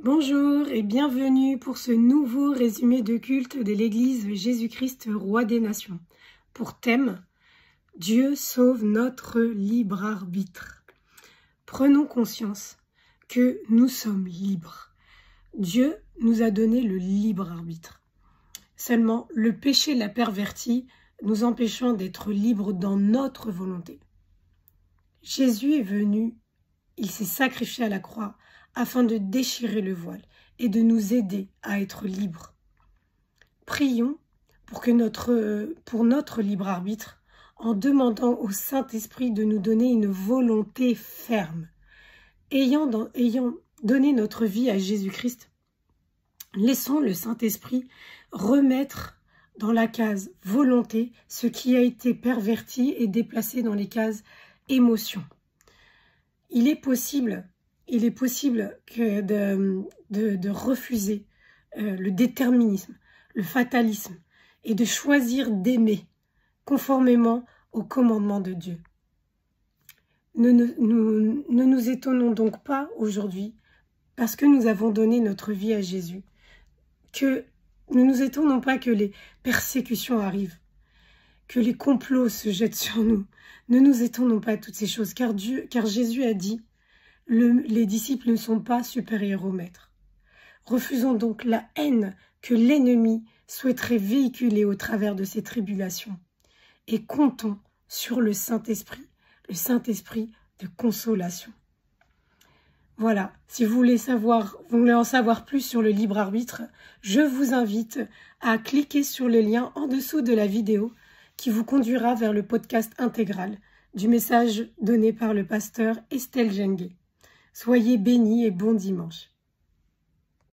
Bonjour et bienvenue pour ce nouveau résumé de culte de l'Église Jésus-Christ, Roi des Nations. Pour thème, Dieu sauve notre libre arbitre. Prenons conscience que nous sommes libres. Dieu nous a donné le libre arbitre. Seulement, le péché l'a perverti, nous empêchant d'être libres dans notre volonté. Jésus est venu, il s'est sacrifié à la croix, afin de déchirer le voile et de nous aider à être libres. Prions pour notre libre arbitre en demandant au Saint-Esprit de nous donner une volonté ferme. Ayant donné notre vie à Jésus-Christ, laissons le Saint-Esprit remettre dans la case volonté ce qui a été perverti et déplacé dans les cases émotions. Il est possible que de refuser le déterminisme, le fatalisme et de choisir d'aimer conformément au commandement de Dieu. Ne nous étonnons donc pas aujourd'hui parce que nous avons donné notre vie à Jésus, que ne nous étonnons pas que les persécutions arrivent, que les complots se jettent sur nous. Ne nous étonnons pas de toutes ces choses, car Jésus a dit « Les disciples ne sont pas supérieurs au maître ». Refusons donc la haine que l'ennemi souhaiterait véhiculer au travers de ces tribulations et comptons sur le Saint-Esprit de consolation. Voilà, si vous voulez en savoir plus sur le libre arbitre, je vous invite à cliquer sur le lien en dessous de la vidéo qui vous conduira vers le podcast intégral du message donné par le pasteur Estelle Jengue. Soyez bénis et bon dimanche.